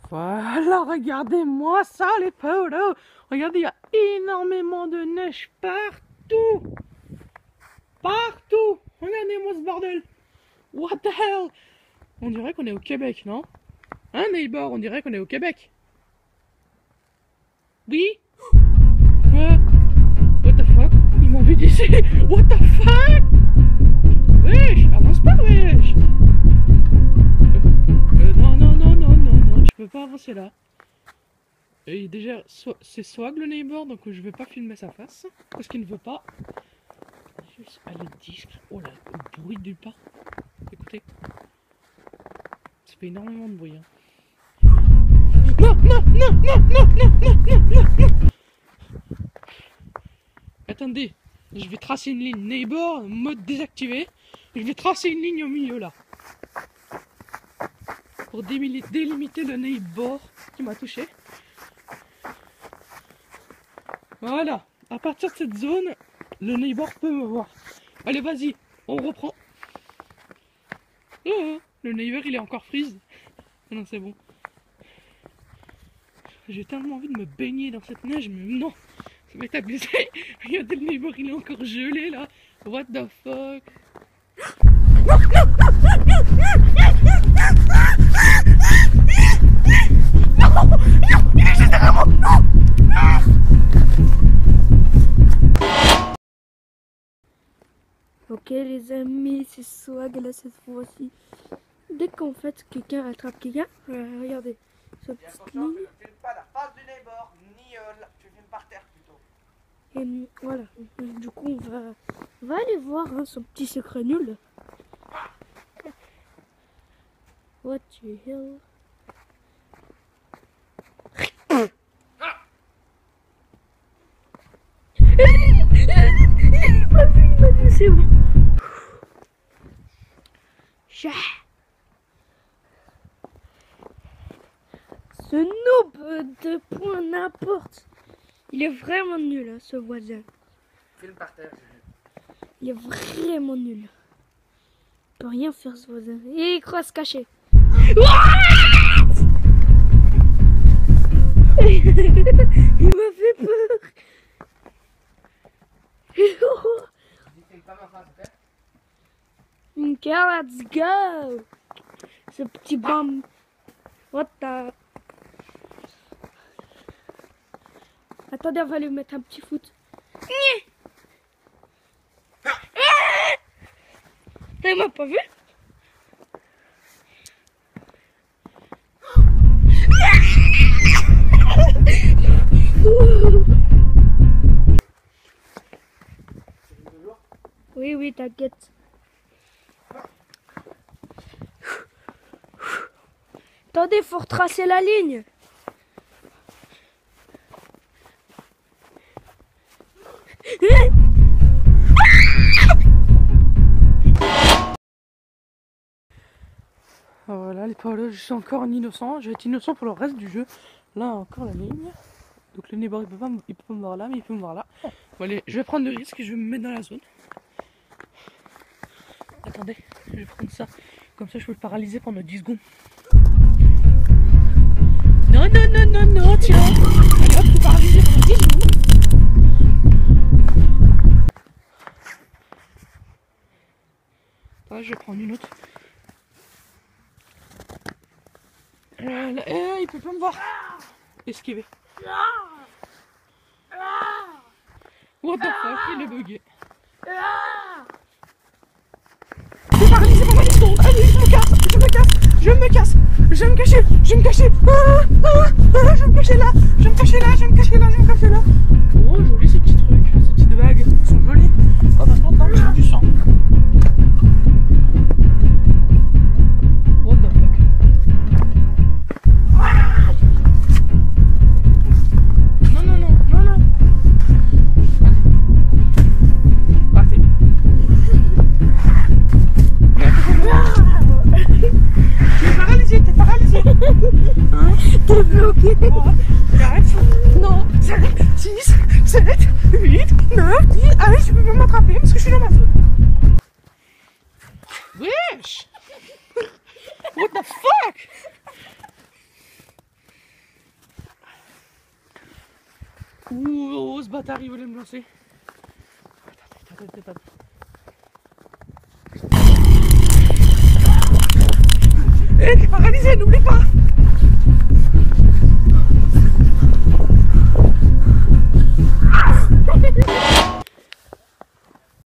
Voilà, regardez-moi ça les potos. Regardez, il y a énormément de neige partout. Partout. Regardez-moi ce bordel. What the hell? On dirait qu'on est au Québec, non? Hein, neighbor, on dirait qu'on est au Québec. Oui? What the fuck? Ils m'ont vu d'ici. What the fuck? Wesh, avance pas, wesh. Non, je peux pas avancer là. Et déjà, c'est Swag le neighbor, donc je vais pas filmer sa face. Parce qu'il ne veut pas. Juste aller discret. Oh là, le bruit du pas. Écoutez. Ça fait énormément de bruit. Hein. Non. Attendez, je vais tracer une ligne neighbor, mode désactivé. Je vais tracer une ligne au milieu là. Pour délimiter le neighbor qui m'a touché. Voilà, à partir de cette zone, le neighbor peut me voir. Allez, vas-y, on reprend. Oh, le neighbor il est encore freeze. Non, c'est bon. J'ai tellement envie de me baigner dans cette neige, mais non, ça va être abusé. Regardez, le neighbor il est encore gelé là. What the fuck? Ok les amis, c'est Swag là cette fois-ci. Dès qu'en fait quelqu'un attrape quelqu'un, regardez cette petite ligne. Ne filme pas la face du neighbor, ni tu filmes par terre plutôt. Et voilà, du coup on va aller voir hein, son petit secret nul. What the hell? Il m'a vu, c'est bon. Ce noob de point n'importe. Il est vraiment nul, hein, ce voisin. Filme par terre. Il est vraiment nul. Il peut rien faire ce voisin. Et il croit se cacher. Il m'a fait peur. Filme pas ma face, ok? Ok, let's go. Ce petit bum. What the... Attendez, on va lui mettre un petit foot. Il m'a pas vu. Oui, t'inquiète. Attendez, faut retracer la ligne. Voilà les polos, je suis encore innocent. Je vais être innocent pour le reste du jeu. Là encore la ligne. Donc le neighbor il peut pas me voir là, mais il peut me voir là. Bon, allez, je vais prendre le risque et je vais me mettre dans la zone. Attendez, je vais prendre ça. Comme ça je peux le paralyser pendant 10 secondes. Non, tiens. Allez hop, je peux paralyser pendant 10 secondes. Attends, je vais prendre une autre. Il peut pas me voir. Esquiver. What the fuck, il est bugué. Je suis paralysé pendant 10 secondes. Allez, je me cache. Je vais me cacher. Je vais me cacher là. Oh, joli ces petits trucs, ces petites vagues. Ils sont jolis. Oh, par contre, là, j'ai du sang. What the fuck. Non. Partez. T'es paralysé. Hein? T'es bloqué. Arrête. Non, 5, 6, 7, 8, 9, 10. Allez, tu peux pas m'attraper parce que je suis dans ma zone. Wesh. What the fuck? Ouh, ce bâtard, il voulait me lancer. Attends. Eh, t'es paralysé, n'oublie pas.